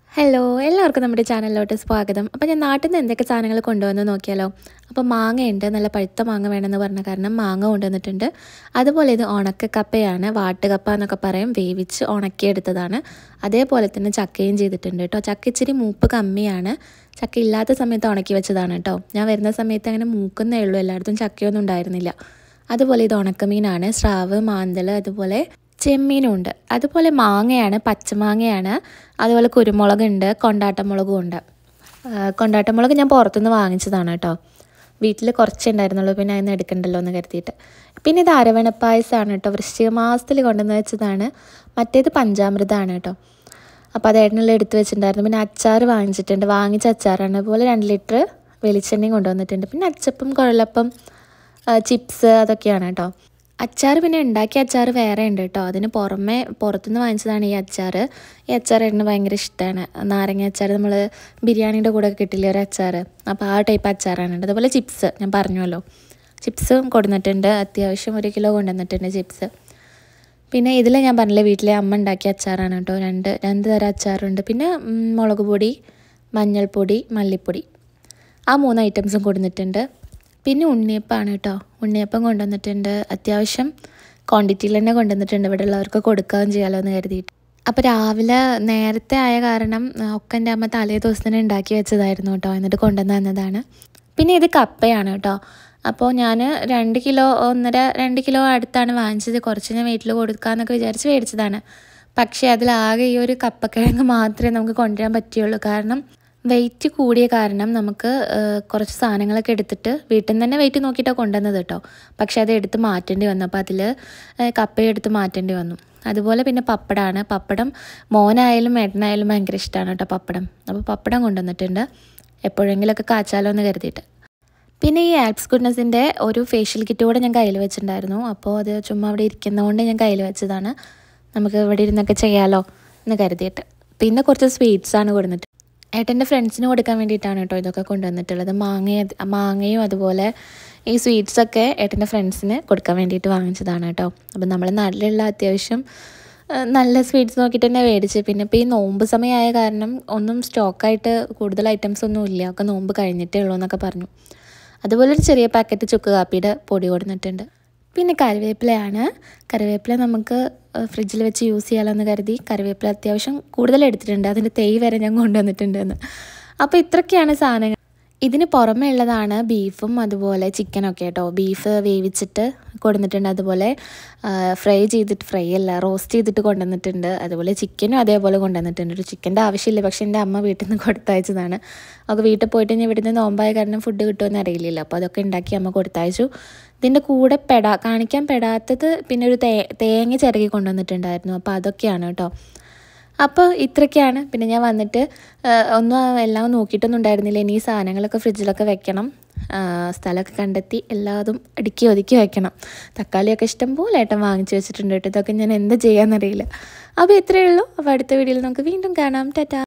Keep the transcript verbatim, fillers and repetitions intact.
Hello എല്ലാവർക്കും നമ്മുടെ ചാനലിലോട്ട് സ്വാഗതം. അപ്പോൾ ഞാൻ നാട്ടിൽ നിന്ന് എന്തൊക്കെ സാധനങ്ങൾ കൊണ്ടുവന്ന് നോക്കിയാലോ. അപ്പോൾ മാങ്ങയുണ്ട്, നല്ല പഴുത്ത മാങ്ങ വേണമെന്ന് പറഞ്ഞ കാരണം മാങ്ങ കൊണ്ടുവന്നിട്ടുണ്ട്. അതുപോലെ ഇത് ഉണക്കക്കപ്പയാണ്, വാട്ടുകപ്പ എന്നൊക്കെ പറയും, വേവിച്ച് ഉണക്കിയെടുത്തതാണ്. അതേപോലെ തന്നെ ചക്കയും ചെയ്തിട്ടുണ്ട് കേട്ടോ. ചക്ക ഇച്ചിരി മൂപ്പ് കമ്മിയാണ്, ചക്ക ഇല്ലാത്ത സമയത്ത് ഉണക്കി വെച്ചതാണ് കേട്ടോ. ഞാൻ വരുന്ന സമയത്ത് അങ്ങനെ മൂക്കുന്നേ ഉള്ളൂ, എല്ലായിടത്തും ചക്കയൊന്നും ഉണ്ടായിരുന്നില്ല. അതുപോലെ ഇത് ഉണക്കമീനാണ്, സ്രാവ്, മാന്തൽ, അതുപോലെ ചെമ്മീനും ഉണ്ട്. അതുപോലെ മാങ്ങയാണ്, പച്ചമാങ്ങയാണ്. അതുപോലെ കുരുമുളകുണ്ട്, കൊണ്ടാട്ടമുളകും ഉണ്ട്. കൊണ്ടാട്ടമുളക് ഞാൻ പുറത്തുനിന്ന് വാങ്ങിച്ചതാണ് കേട്ടോ. വീട്ടിൽ കുറച്ചേ ഉണ്ടായിരുന്നുള്ളൂ, പിന്നെ അതിന് എടുക്കണ്ടല്ലോ എന്ന് കരുതിയിട്ട്. പിന്നെ ഇത് അരവണപ്പായസമാണ് കേട്ടോ, വൃശ്ചിക മാസത്തിൽ കൊണ്ടുവന്ന് വെച്ചതാണ്. മറ്റേത് പഞ്ചാമൃതമാണ് കേട്ടോ. അപ്പോൾ അത് ഏട്ടനെല്ലാം എടുത്ത് വെച്ചിട്ടുണ്ടായിരുന്നു. പിന്നെ അച്ചാർ വാങ്ങിച്ചിട്ടുണ്ട്, വാങ്ങിച്ച അച്ചാറാണ്. അതുപോലെ രണ്ട് ലിറ്റർ വെളിച്ചെണ്ണയും കൊണ്ടുവന്നിട്ടുണ്ട്. പിന്നെ അച്ചപ്പം, കുഴലപ്പം, ചിപ്സ് അതൊക്കെയാണ് കേട്ടോ. അച്ചാർ പിന്നെ ഉണ്ടാക്കിയ അച്ചാർ വേറെ ഉണ്ട് കേട്ടോ. അതിന് പുറമെ പുറത്തുനിന്ന് വാങ്ങിച്ചതാണ് ഈ അച്ചാർ. ഈ അച്ചാർ ഏട്ടന് ഭയങ്കര ഇഷ്ടമാണ്. നാരങ്ങ അച്ചാർ നമ്മൾ ബിരിയാണീൻ്റെ കൂടെ കിട്ടില്ല ഒരു അച്ചാർ, അപ്പോൾ ആ ടൈപ്പ് അച്ചാറാണ്. അതുപോലെ ചിപ്സ് ഞാൻ പറഞ്ഞല്ലോ, ചിപ്സും കൊടുന്നിട്ടുണ്ട്. അത്യാവശ്യം ഒരു കിലോ കൊണ്ടുവന്നിട്ടുണ്ട് ചിപ്സ്. പിന്നെ ഇതിൽ ഞാൻ പറഞ്ഞില്ലേ വീട്ടിലെ അമ്മ ഉണ്ടാക്കിയ അച്ചാറാണ് കേട്ടോ. രണ്ട് രണ്ട് തരം അച്ചാറുണ്ട്. പിന്നെ മുളക് പൊടി, മഞ്ഞൾപ്പൊടി, മല്ലിപ്പൊടി, ആ മൂന്ന് ഐറ്റംസും കൊടുത്തിട്ടുണ്ട്. പിന്നെ ഉണ്ണിയപ്പമാണ് കേട്ടോ. ഉണ്ണിയപ്പം കൊണ്ടുവന്നിട്ടുണ്ട്, അത്യാവശ്യം ക്വാണ്ടിറ്റിയിൽ തന്നെ കൊണ്ടുവന്നിട്ടുണ്ട്. ഇവിടെ ഉള്ളവർക്ക് കൊടുക്കുകയും ചെയ്യാമല്ലോ എന്ന് കരുതിയിട്ട്. അപ്പോൾ രാവിലെ നേരത്തെ ആയ കാരണം ഒക്കെ എൻ്റെ അമ്മ തലേ ദിവസം തന്നെ ഉണ്ടാക്കി വെച്ചതായിരുന്നു കേട്ടോ, എന്നിട്ട് കൊണ്ടുവന്ന് തന്നതാണ്. പിന്നെ ഇത് കപ്പയാണ് കേട്ടോ. അപ്പോൾ ഞാൻ രണ്ട് കിലോ ഒന്നര രണ്ട് കിലോ അടുത്താണ് വാങ്ങിച്ചത്. കുറച്ച് ഞാൻ വീട്ടിൽ കൊടുക്കാമെന്നൊക്കെ വിചാരിച്ച് മേടിച്ചതാണ്. പക്ഷേ അതിലാകെ ഈ ഒരു കപ്പക്കിഴങ്ങ് മാത്രമേ നമുക്ക് കൊണ്ടുവരാൻ പറ്റുള്ളൂ. കാരണം വെയിറ്റ് കൂടിയ കാരണം നമുക്ക് കുറച്ച് സാധനങ്ങളൊക്കെ എടുത്തിട്ട് വീട്ടിൽ നിന്ന് തന്നെ വെയിറ്റ് നോക്കിയിട്ടാണ് കൊണ്ടുവന്നത് കേട്ടോ. പക്ഷേ അത് എടുത്ത് മാറ്റേണ്ടി വന്നു. അപ്പോൾ അതിൽ കപ്പയും എടുത്ത് മാറ്റേണ്ടി വന്നു. അതുപോലെ പിന്നെ പപ്പടമാണ്. പപ്പടം മോനായാലും ഏട്ടനായാലും ഭയങ്കര ഇഷ്ടമാണ് കേട്ടോ പപ്പടം. അപ്പോൾ പപ്പടം കൊണ്ടുവന്നിട്ടുണ്ട്, എപ്പോഴെങ്കിലുമൊക്കെ കാച്ചാലോ എന്ന് കരുതിയിട്ട്. പിന്നെ ഈ ആൽപ്സ് ഗുഡ്നസിൻ്റെ ഒരു ഫേഷ്യൽ കിറ്റ് കൂടെ ഞാൻ കയ്യിൽ വെച്ചിട്ടുണ്ടായിരുന്നു. അപ്പോൾ അത് ചുമ്മാ അവിടെ ഇരിക്കുന്നതുകൊണ്ട് ഞാൻ കയ്യിൽ വെച്ചതാണ്. നമുക്ക് ഇവിടെ ഇരുന്നൊക്കെ ചെയ്യാമല്ലോ എന്ന് കരുതിയിട്ട്. പിന്നെ കുറച്ച് സ്വീറ്റ്സാണ് കൊടുത്തിട്ട് ഏട്ടൻ്റെ ഫ്രണ്ട്സിന് കൊടുക്കാൻ വേണ്ടിയിട്ടാണ് കേട്ടോ ഇതൊക്കെ കൊണ്ടുവന്നിട്ടുള്ളത്. മാങ്ങ മാങ്ങയും അതുപോലെ ഈ സ്വീറ്റ്സൊക്കെ ഏട്ടൻ്റെ ഫ്രണ്ട്സിന് കൊടുക്കാൻ വേണ്ടിയിട്ട് വാങ്ങിച്ചതാണ് കേട്ടോ. അപ്പം നമ്മൾ നാട്ടിലുള്ള അത്യാവശ്യം നല്ല സ്വീറ്റ്സ് നോക്കിയിട്ട് തന്നെ മേടിച്ച്. പിന്നെ ഇപ്പോൾ ഈ നോമ്പ് സമയമായ കാരണം ഒന്നും സ്റ്റോക്കായിട്ട് കൂടുതൽ ഐറ്റംസ് ഒന്നും ഇല്ല, ഒക്കെ നോമ്പ് കഴിഞ്ഞിട്ടേ ഉള്ളൂ എന്നൊക്കെ പറഞ്ഞു. അതുപോലെ ഒരു ചെറിയ പാക്കറ്റ് ചുക്ക് കാപ്പിയുടെ പൊടി കൊടുത്തിട്ടുണ്ട്. പിന്നെ കറിവേപ്പിലയാണ്. കറിവേപ്പില നമുക്ക് ഫ്രിഡ്ജിൽ വെച്ച് യൂസ് ചെയ്യാമല്ലോ എന്ന് കരുതി കറിവേപ്പില അത്യാവശ്യം കൂടുതൽ എടുത്തിട്ടുണ്ട്. അതിൻ്റെ തൈ വരെ ഞാൻ കൊണ്ടുവന്നിട്ടുണ്ടെന്ന്. അപ്പോൾ ഇത്രയൊക്കെയാണ് സാധനങ്ങൾ. ഇതിന് പുറമേ ഉള്ളതാണ് ബീഫും അതുപോലെ ചിക്കനൊക്കെ കേട്ടോ. ബീഫ് വേവിച്ചിട്ട് കൊണ്ടുവന്നിട്ടുണ്ട്, അതുപോലെ ഫ്രൈ ചെയ്തിട്ട് ഫ്രൈ അല്ല റോസ്റ്റ് ചെയ്തിട്ട് കൊണ്ടുവന്നിട്ടുണ്ട്. അതുപോലെ ചിക്കനും അതേപോലെ കൊണ്ടുവന്നിട്ടുണ്ട്. ഒരു ചിക്കൻ്റെ ആവശ്യമില്ല, പക്ഷേ എൻ്റെ അമ്മ വീട്ടിൽ നിന്ന് കൊടുത്തയച്ചതാണ്. ഒക്കെ വീട്ടിൽ പോയിട്ട് ഞാൻ ഇവിടുന്ന് നോമ്പായ കാരണം ഫുഡ് കിട്ടുമെന്ന് അറിയില്ലല്ലോ, അപ്പോൾ അതൊക്കെ ഉണ്ടാക്കി അമ്മ കൊടുത്തയച്ചു. ഇതിൻ്റെ കൂടെ പെടാ കാണിക്കാൻ പെടാത്തത് പിന്നെ ഒരു തേ തേങ്ങ ചിരകി കൊണ്ടുവന്നിട്ടുണ്ടായിരുന്നു. അപ്പോൾ അതൊക്കെയാണ് കേട്ടോ. അപ്പോൾ ഇത്രയൊക്കെയാണ്. പിന്നെ ഞാൻ വന്നിട്ട് ഒന്നും എല്ലാം നോക്കിയിട്ടൊന്നും ഉണ്ടായിരുന്നില്ല. ഇനി ഈ സാധനങ്ങളൊക്കെ ഫ്രിഡ്ജിലൊക്കെ വെക്കണം, സ്ഥലമൊക്കെ കണ്ടെത്തി എല്ലാതും അടുക്കി ഒതുക്കി വെക്കണം. തക്കാളിയൊക്കെ ഇഷ്ടം പോലെ ഏട്ടൻ വാങ്ങിച്ചു വെച്ചിട്ടുണ്ട് കേട്ടോ. ഇതൊക്കെ ഞാൻ എന്താ ചെയ്യാമെന്നറിയില്ല. അപ്പോൾ ഇത്രയേ ഉള്ളൂ. അപ്പോൾ അടുത്ത വീഡിയോയിൽ നമുക്ക് വീണ്ടും കാണാം. ടാറ്റാ.